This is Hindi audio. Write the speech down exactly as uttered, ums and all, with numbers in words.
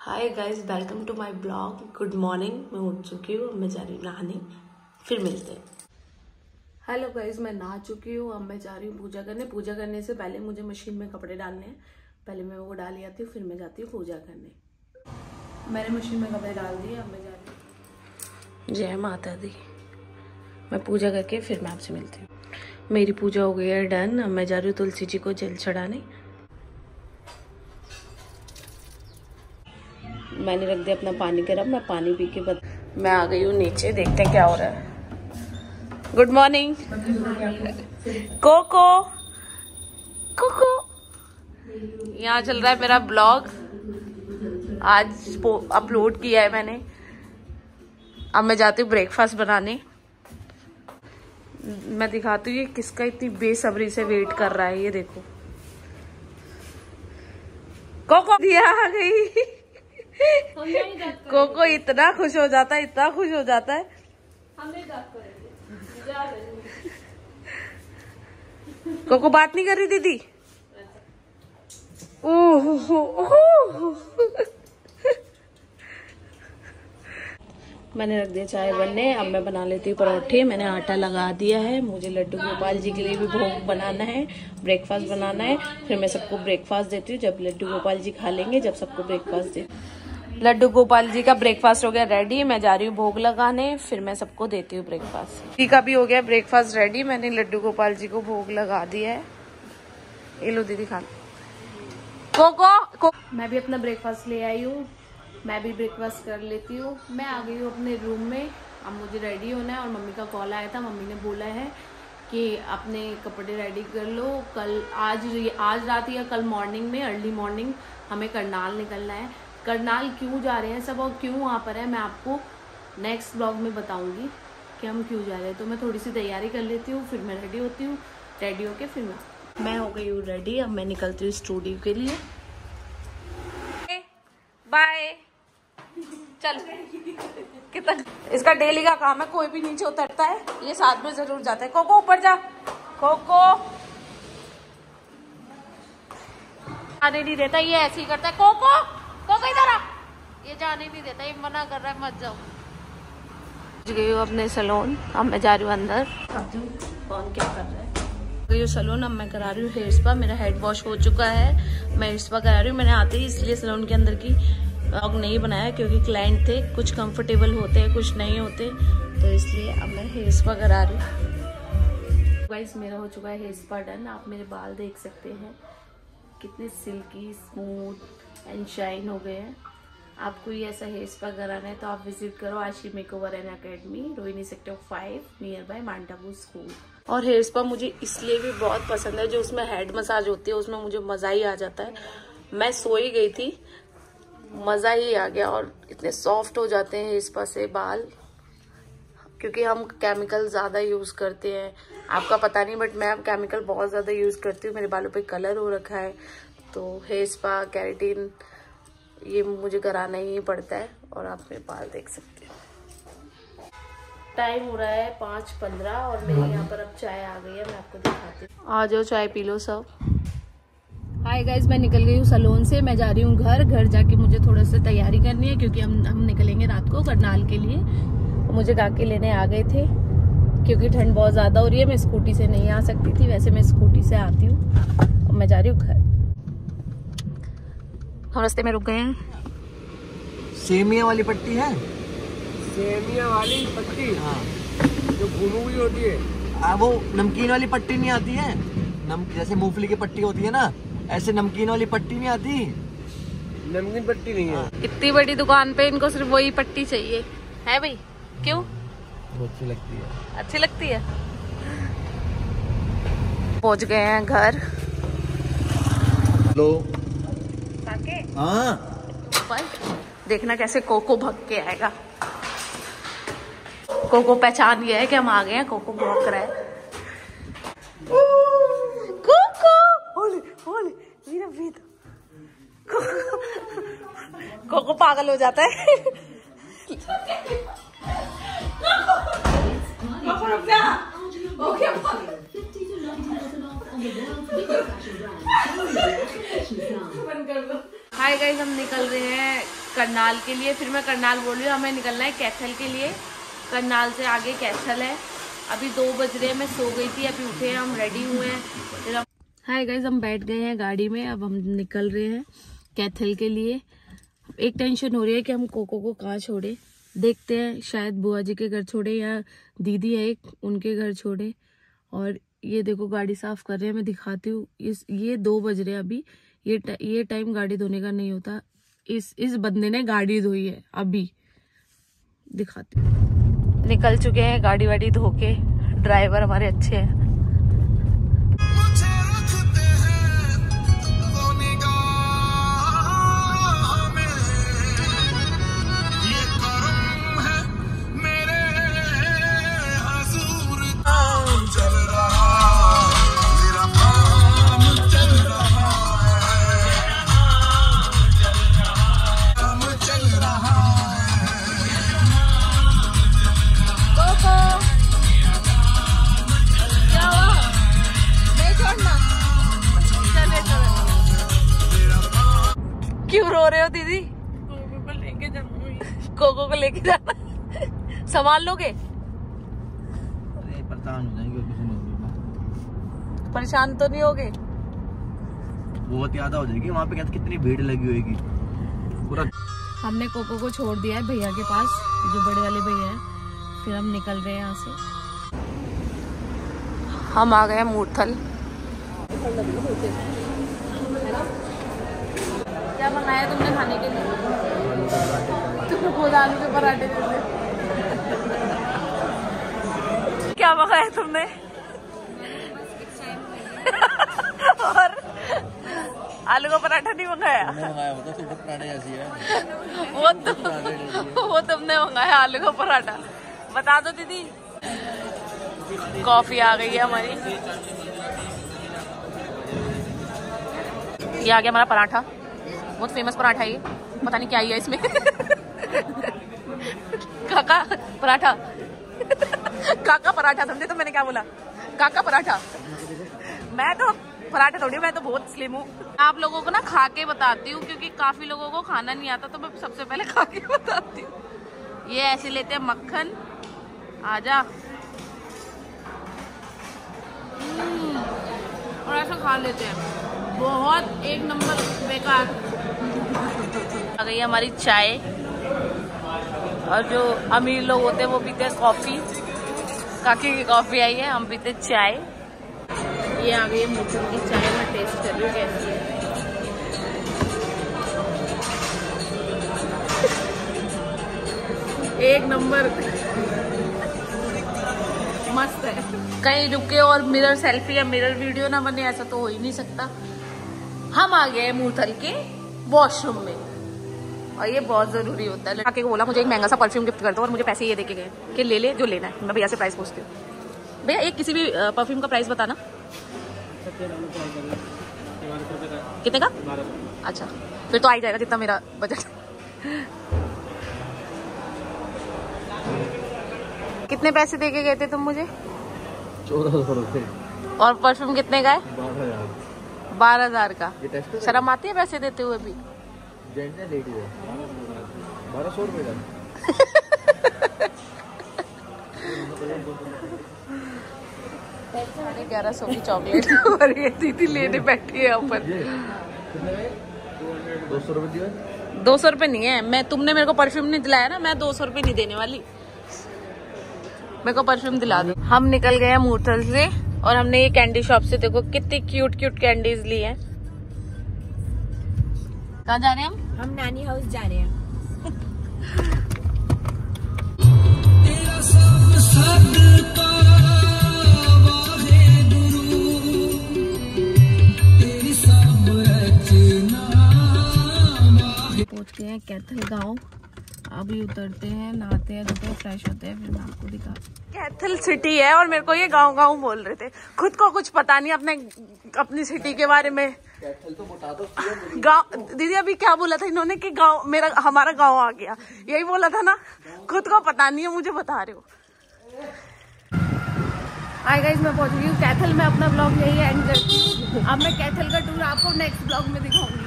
Hi guys, welcome to my blog. Good morning. मैं उठ चुकी हूँ, अब मैं जा रही हूँ नहाने, फिर मिलते हैं। हेलो गाइस, मैं नहा चुकी हूँ, अब मैं जा रही हूँ पूजा करने। पूजा करने से पहले मुझे मशीन में कपड़े डालने हैं, पहले मैं वो डाल आती हूँ, फिर मैं जाती हूँ पूजा करने। मैंने मशीन में कपड़े डाल दिए, अब मैं जा रही हूँ। जय माता दी। मैं पूजा करके फिर मैं आपसे मिलती हूँ। मेरी पूजा हो गई है डन। अब मैं जा रही हूँ तुलसी जी को जल चढ़ाने। मैंने रख दिया अपना पानी गर्म, मैं पानी पी के बद... मैं आ गई हूँ नीचे, देखते हैं क्या हो रहा है। Good morning cocoa. कोको यहाँ चल रहा है मेरा ब्लॉग, आज अपलोड किया है मैंने। अब मैं जाती हूँ ब्रेकफास्ट बनाने। मैं दिखाती हूँ ये किसका इतनी बेसब्री से वेट कर रहा है। ये देखो, कोको दिया आ गई। कोको इतना खुश हो जाता है, इतना खुश हो जाता है। कोको बात नहीं कर रही दीदी। मैंने रख दिया चाय बनने, अब मैं बना लेती हूँ परोठे। मैंने आटा लगा दिया है। मुझे लड्डू गोपाल जी के लिए भी भोग बनाना है, ब्रेकफास्ट बनाना है, फिर मैं सबको ब्रेकफास्ट देती हूँ जब लड्डू गोपाल जी खा लेंगे, जब सबको ब्रेकफास्ट दे। लड्डू गोपाल जी का ब्रेकफास्ट हो गया रेडी। मैं जा रही हूँ भोग लगाने, फिर मैं सबको देती हूँ ब्रेकफास्ट। जी का भी हो गया ब्रेकफास्ट रेडी। मैंने लड्डू गोपाल जी को भोग लगा दिया है। ये लो दीदी खा लो। कोको को मैं भी अपना ब्रेकफास्ट ले आई हूँ, मैं भी ब्रेकफास्ट कर लेती हूँ। मैं आ गई हूँ अपने रूम में। अब मुझे रेडी होना है और मम्मी का कॉल आया था। मम्मी ने बोला है कि अपने कपड़े रेडी कर लो, कल आज आज रात या कल मॉर्निंग में, अर्ली मॉर्निंग हमें करनाल निकलना है। करनाल क्यों जा रहे हैं सब और क्यों वहाँ पर है, मैं आपको नेक्स्ट ब्लॉग में बताऊंगी कि हम क्यों जा रहे हैं। तो मैं थोड़ी सी तैयारी कर लेती हूँ, फिर मैं रेडी होती हूँ। रेडी होके फिर मैं मैं हो गई हूँ रेडी। अब मैं निकलती हूँ स्टूडियो के लिए। बाय। चल, कितना इसका डेली का काम है, कोई भी नीचे उतरता है ये साथ में जरूर जाता है। कोको ऊपर जा। कोको आने नहीं देता, ये ऐसे ही करता है। कोको कोको इधर आ, ये जाने नहीं देता, ये मना कर रहा है मत जाओ। पहुंच गई हूँ अपने सैलून, अब मैं जा रही हूँ अंदर। कौन क्या कर रहा है। गई हूँ सैलून, अब मैं करा रही हूँ हेयर स्पा। मेरा हेड वॉश हो चुका है, मैं हेयर स्पा करा रही हूँ। मैंने आते ही इसलिए सैलून के अंदर की व्लॉग नहीं बनाया क्योंकि क्लाइंट थे, कुछ कंफर्टेबल होते हैं कुछ नहीं होते, तो इसलिए अब मैं हेयर स्पा करा रही हूँ। गाइस मेरा हो चुका है हेयर स्पा डन। आप मेरे बाल देख सकते हैं कितने सिल्की स्मूथ एंड शाइन हो गए हैं। आपको ये ऐसा हेयर स्पा कराना है तो आप विजिट करो Aashi makeover and academy, Rohini sector five, near by मांटाबू स्कूल। और हेयर स्पा मुझे इसलिए भी बहुत पसंद है, जो उसमें हेड मसाज होती है उसमें मुझे मजा ही आ जाता है। मैं सो ही गई थी, मजा ही आ गया। और इतने सॉफ्ट हो जाते हैं हेयर स्पा से बाल, क्योंकि हम केमिकल ज्यादा यूज करते हैं। आपका पता नहीं बट मैं अब केमिकल बहुत ज्यादा यूज करती हूँ। मेरे बालों पे कलर हो रखा है, तो हेयर स्पा केराटिन ये मुझे कराना ही पड़ता है। और आप मेरे बाल देख सकते हैं। टाइम हो रहा है पाँच पंद्रह और मेरे यहाँ पर अब चाय आ गई है, मैं आपको दिखाती हूँ। आ जाओ चाय पी लो सब। हाय गाइज, मैं निकल गई हूँ सैलून से। मैं जा रही हूँ घर। घर जाके मुझे थोड़ा सा तैयारी करनी है क्योंकि हम हम निकलेंगे रात को करनाल के लिए। मुझे काके लेने आ गए थे क्योंकि ठंड बहुत ज्यादा हो रही है। मैं स्कूटी से नहीं आ सकती थी, वैसे मैं स्कूटी से आती हूँ। और मैं जा रही हूँ घर। हम रास्ते में रुक गए हैं। सेमिया वाली पट्टी है, सेमिया वाली पट्टी, हाँ जो घूमी हुई होती है। आ, वो नमकीन वाली पट्टी नहीं आती है, नम जैसे मूंगफली की पट्टी होती है ना, ऐसे नमकीन वाली पट्टी नहीं आती। नमकीन पट्टी नहीं है। इतनी बड़ी दुकान पे इनको सिर्फ वही पट्टी चाहिए है भाई। क्यों? बहुत अच्छी लगती है। अच्छी लगती है। पहुंच गए हैं घर। लो काके, हाँ देखना कैसे कोको भग के आएगा। कोको पहचान गया है कि हम आ गए हैं। कोको भौंक रहा है। कोको ओले ओले वीरा वीरा। कोको पागल हो जाता है। हाय गाइस, हम निकल रहे हैं करनाल के लिए। फिर मैं करनाल बोल रही हूँ, हमें निकलना है कैथल के लिए। करनाल से आगे कैथल है। अभी दो बज रहे हैं, मैं सो गई थी, अभी उठे हैं हम, रेडी हुए हैं। फिर हम हाय गाइस, हम बैठ गए हैं गाड़ी में, अब हम निकल रहे हैं कैथल के लिए। एक टेंशन हो रही है कि हम कोको को कहाँ छोड़े। देखते हैं, शायद बुआ जी के घर छोड़े या दीदी है एक, उनके घर छोड़े। और ये देखो गाड़ी साफ कर रहे हैं, मैं दिखाती हूँ। इस ये दो बज रहे हैं अभी, ये ये टाइम गाड़ी धोने का नहीं होता। इस इस बंदे ने गाड़ी धोई है अभी, दिखाती हूँ। निकल चुके हैं गाड़ी वाड़ी धो के, ड्राइवर हमारे अच्छे हैं। क्यों रो रहे हो दीदी? कोको को लेके जाना। कोको को लेके जाना संभाल लोगे? अरे परेशान हो जाएंगे, कुछ नहीं होगा। परेशान तो नहीं होगे? बहुत ज्यादा हो जाएगी, वहाँ पे क्या कितनी भीड़ लगी होगी पूरा। हमने कोको को छोड़ दिया है भैया के पास, जो बड़े वाले भैया हैं। फिर हम निकल रहे हैं यहाँ से। हम आ गए मूर्थल। क्या मंगाया तुमने खाने के लिए? तुमने खुद आलू के पराठे जैसे। क्या मंगाया तुमने? और आलू का पराठा नहीं मंगाया? मंगाया होता तो पराठे जैसी है। वो तो वो तुमने मंगाया आलू का पराठा। बता दो दीदी। कॉफी आ गई है हमारी। ये आ गया हमारा पराठा, बहुत फेमस पराठा है ये, पता नहीं क्या ही है इसमें। काका पराठा। काका पराठा समझे तो मैंने क्या बोला? काका पराठा। मैं तो पराठा थोड़ी, मैं तो बहुत स्लिम हूँ। आप लोगों को ना खा के बताती हूँ, क्योंकि काफी लोगों को खाना नहीं आता, तो मैं सबसे पहले खा के बताती हूँ। ये ऐसे लेते हैं मक्खन, आजा, और ऐसा खा लेते हैं। बहुत एक नंबर बेकार। आ गई हमारी चाय, और जो अमीर लोग होते हैं वो पीते हैं कॉफी। काकी की कॉफी आई है, हम पीते चाय। ये आ गई है मूर्थल की चाय, मैं टेस्ट कर रही हूँ कैसी है। एक नंबर, मस्त है। कहीं रुके और मिरर सेल्फी या मिरर वीडियो ना बने, ऐसा तो हो ही नहीं सकता। हम आ गए मूर्थल के वॉशरूम में, और ये बहुत जरूरी होता है। लड़के को बोला मुझे एक महंगा सा परफ्यूम गिफ्ट कर दो, और मुझे पैसे ये देके गए कि ले ले जो लेना है। मैं भैया से प्राइस पूछती हूँ। भैया एक किसी भी परफ्यूम का प्राइस बताना। कितने का? अच्छा, फिर तो आ ही जाएगा जितना मेरा बजट। कितने पैसे देके गए थे तुम मुझे? चौदह सौ रुपए। और परफ्यूम कितने का है? बारह हजार। बारह हजार का। ये शर्म आती है पैसे देते हुए भी? बारह सौ रुपए का। साढ़े ग्यारह सौ की चॉकलेट और ये दीदी लेने बैठी है ऊपर। दो सौ रुपए दिया। दो सौ रुपए नहीं है, मैं तुमने मेरे को परफ्यूम नहीं दिलाया ना, मैं दो सौ रुपए नहीं देने वाली। मेरे को परफ्यूम दिला दो। हम निकल गए हैं मूर्थल से, और हमने ये कैंडी शॉप से देखो कितनी क्यूट क्यूट कैंडीज ली हैं। कहाँ जा रहे हैं हम? हम नानी हाउस जा रहे हैं। पहुंचते हैं कैथल गांव। अभी उतरते हैं, नहाते हैं, धोते हैं, फ्रेश होते हैं, फिर मैं आपको दिखा। कैथल सिटी है और मेरे को ये गांव गांव बोल रहे थे। खुद को कुछ पता नहीं अपने अपनी सिटी के बारे में। कैथल तो बता दो। गांव दीदी अभी क्या बोला था इन्होंने कि गांव मेरा हमारा गांव आ गया, यही बोला था ना। खुद को पता नहीं है, मुझे बता रहे हो। हाय गाइस, मैं पहुंच गई हूँ कैथल में। अपना ब्लॉग यही एंड करती हूँ। अब मैं कैथल का टूर आपको नेक्स्ट ब्लॉग में दिखाऊंगी।